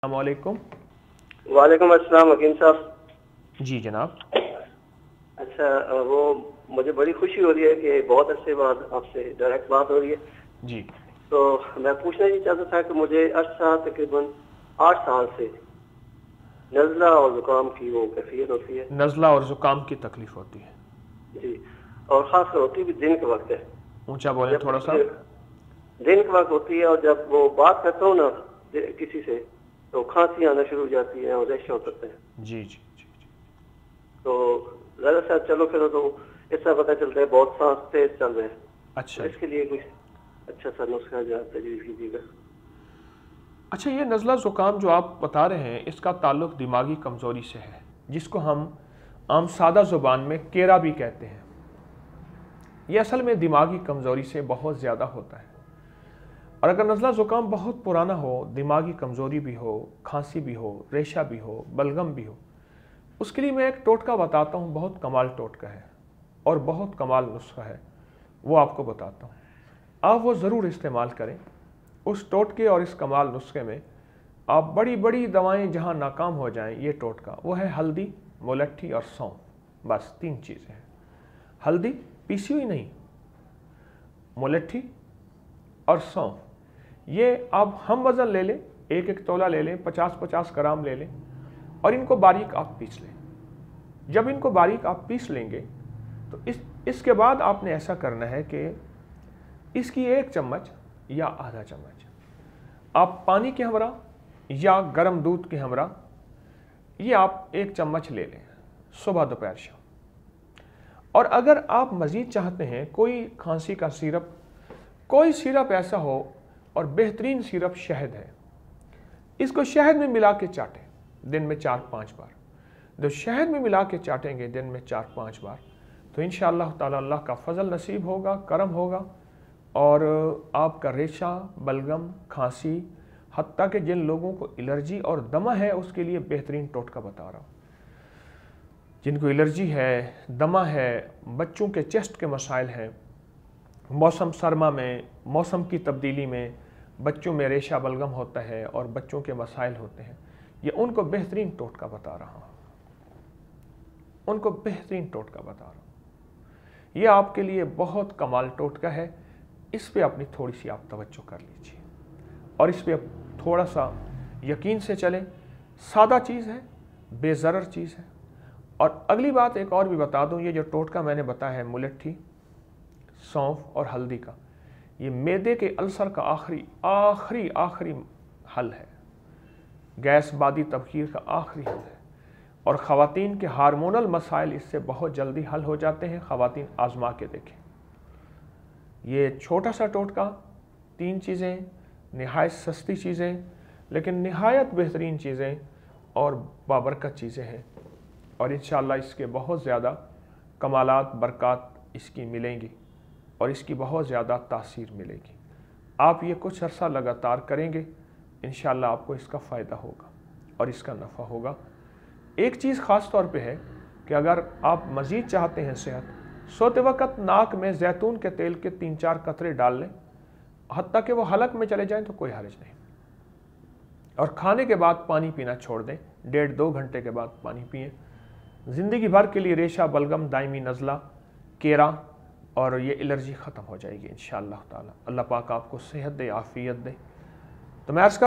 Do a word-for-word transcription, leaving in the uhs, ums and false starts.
अस्सलाम वालेकुम। वालेकुम अस्सलाम हकीम साहब। जी जनाब। अच्छा, वो मुझे बड़ी खुशी हो रही है कि बहुत अरसे बाद आपसे डायरेक्ट बात हो रही है। जी। तो मैं पूछना ही चाहता था कि मुझे अर्सा तकरीबन आठ साल से नज़ला और ज़ुकाम की वो कैफियत होती है। नज़ला और ज़ुकाम की तकलीफ होती है जी, और ख़ास कर होती भी दिन के वक्त है। ऊंचा बोलें जब थोड़ा सा। दिन के वक्त होती है और जब वो बात करता हूँ ना किसी से तो खांसी आना शुरू हो जाती है और रेशा उतरता है। जी जी जी जी। तो ज़रा सा चलो फिर तो इससे पता चलता है बहुत सांस तेज चल रहे हैं। अच्छा तो जी। इसके लिए कुछ अच्छा सा नुस्खा जो आप तजवीज़ कीजिएगा। अच्छा, ये नज़ला ज़ुकाम जो आप बता रहे हैं इसका ताल्लुक दिमागी कमज़ोरी से है, जिसको हम आम सादा ज़ुबान में केरा भी कहते हैं। ये असल में दिमागी कमज़ोरी से बहुत ज़्यादा होता है। और अगर नज़ला ज़ुकाम बहुत पुराना हो, दिमागी कमज़ोरी भी हो, खांसी भी हो, रेशा भी हो, बलगम भी हो, उसके लिए मैं एक टोटका बताता हूँ, बहुत कमाल टोटका है और बहुत कमाल नुस्खा है, वो आपको बताता हूँ। आप वो ज़रूर इस्तेमाल करें। उस टोटके और इस कमाल नुस्खे में आप बड़ी बड़ी दवाएं जहाँ नाकाम हो जाएं, ये टोटका वो है हल्दी, मुलट्ठी और सौंफ। बस तीन चीज़ें हैं। हल्दी पीसी हुई नहीं, मुलट्ठी और सौंफ। ये आप हम वज़न ले लें, एक एक तोला ले लें, पचास पचास ग्राम ले लें और इनको बारीक आप पीस लें। जब इनको बारीक आप पीस लेंगे तो इस इसके बाद आपने ऐसा करना है कि इसकी एक चम्मच या आधा चम्मच आप पानी के हमरा या गर्म दूध के हमरा ये आप एक चम्मच ले लें सुबह दोपहर शाम। और अगर आप मज़ीद चाहते हैं कोई खांसी का सिरप, कोई सिरप ऐसा हो, और बेहतरीन सिरप शहद है, इसको शहद में मिला के चाटें दिन में चार पाँच बार। जो शहद में मिला के चाटेंगे दिन में चार पाँच बार तो इंशाअल्लाह ताला अल्लाह का फजल नसीब होगा, करम होगा और आपका रेशा, बलगम, खांसी, हत्ता कि जिन लोगों को एलर्जी और दमा है उसके लिए बेहतरीन टोटका बता रहा हूँ। जिनको एलर्जी है, दमा है, बच्चों के चेस्ट के मसाइल हैं, मौसम सरमा में, मौसम की तब्दीली में बच्चों में रेशा बलगम होता है और बच्चों के मसाइल होते हैं, ये उनको बेहतरीन टोटका बता रहा हूँ, उनको बेहतरीन टोटका बता रहा हूँ। ये आपके लिए बहुत कमाल टोटका है। इस पे अपनी थोड़ी सी आप तवज्जो कर लीजिए और इस पे थोड़ा सा यकीन से चलें। सादा चीज़ है, बेज़रर चीज़ है। और अगली बात एक और भी बता दूं, ये जो टोटका मैंने बताया है मुलट्ठी, सौंफ और हल्दी का, ये मैदे के अल्सर का आखिरी आखिरी आखिरी हल है, गैस बादी तबखीर का आखिरी हल है। और ख़वातीन के हार्मोनल मसाइल इससे बहुत जल्दी हल हो जाते हैं। ख़वातीन आज़मा के देखें। ये छोटा सा टोटका, तीन चीज़ें, नहायत सस्ती चीज़ें लेकिन नहायत बेहतरीन चीज़ें और बाबरकत चीज़ें हैं और इंशाअल्लाह इसके बहुत ज़्यादा कमालात, बरक़ात इसकी मिलेंगी और इसकी बहुत ज़्यादा तासीर मिलेगी। आप ये कुछ अरसा लगातार करेंगे, इंशाअल्लाह आपको इसका फ़ायदा होगा और इसका नफ़ा होगा। एक चीज़ ख़ास तौर पे है कि अगर आप मज़ीद चाहते हैं सेहत, सोते वक़्त नाक में जैतून के तेल के तीन चार कतरे डाल लें, हत्ता कि वो हलक में चले जाएं तो कोई हर्ज नहीं। और खाने के बाद पानी पीना छोड़ दें, डेढ़ दो घंटे के बाद पानी पिएं। ज़िंदगी भर के लिए रेशा, बलगम, दायमी नज़ला, केरा और ये एलर्जी ख़त्म हो जाएगी इंशाअल्लाह ताला। अल्लाह पाक आपको सेहत दे, आफ़ियत दे। तो मैं अर्ज़